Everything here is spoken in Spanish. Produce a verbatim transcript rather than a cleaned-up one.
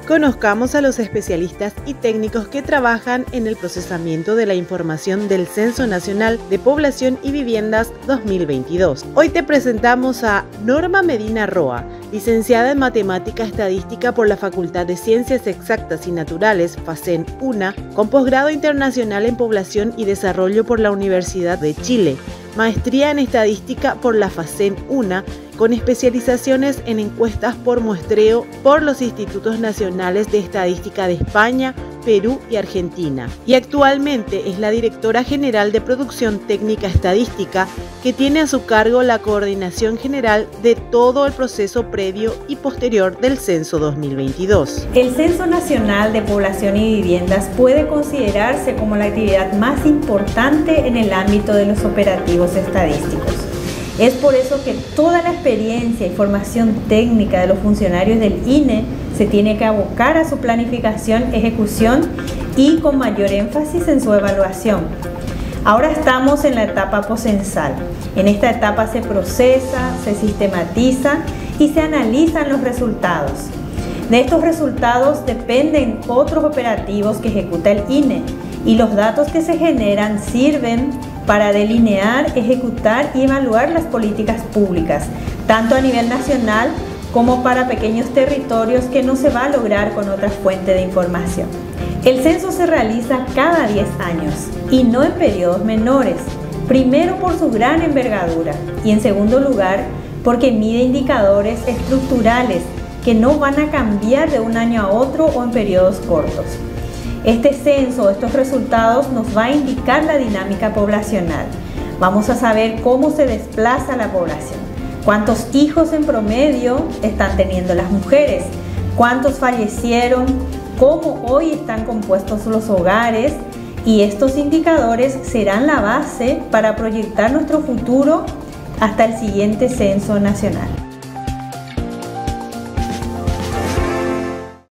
Conozcamos a los especialistas y técnicos que trabajan en el procesamiento de la información del Censo Nacional de Población y Viviendas dos mil veintidós. Hoy te presentamos a Norma Medina Roa, licenciada en Matemática Estadística por la Facultad de Ciencias Exactas y Naturales, FACEN UNA, con posgrado internacional en Población y Desarrollo por la Universidad de Chile, maestría en Estadística por la FACEN UNA, con especializaciones en encuestas por muestreo por los Institutos Nacionales de Estadística de España, Perú y Argentina. Y actualmente es la directora general de Producción Técnica Estadística, que tiene a su cargo la coordinación general de todo el proceso previo y posterior del Censo dos mil veintidós. El Censo Nacional de Población y Viviendas puede considerarse como la actividad más importante en el ámbito de los operativos estadísticos. Es por eso que toda la experiencia y formación técnica de los funcionarios del I N E se tiene que abocar a su planificación, ejecución y con mayor énfasis en su evaluación. Ahora estamos en la etapa poscensal. En esta etapa se procesa, se sistematiza y se analizan los resultados. De estos resultados dependen otros operativos que ejecuta el I N E y los datos que se generan sirven para delinear, ejecutar y evaluar las políticas públicas, tanto a nivel nacional como para pequeños territorios que no se va a lograr con otra fuente de información. El censo se realiza cada diez años y no en periodos menores, primero por su gran envergadura y en segundo lugar porque mide indicadores estructurales que no van a cambiar de un año a otro o en periodos cortos. Este censo, estos resultados nos va a indicar la dinámica poblacional. Vamos a saber cómo se desplaza la población, cuántos hijos en promedio están teniendo las mujeres, cuántos fallecieron, cómo hoy están compuestos los hogares, y estos indicadores serán la base para proyectar nuestro futuro hasta el siguiente censo nacional.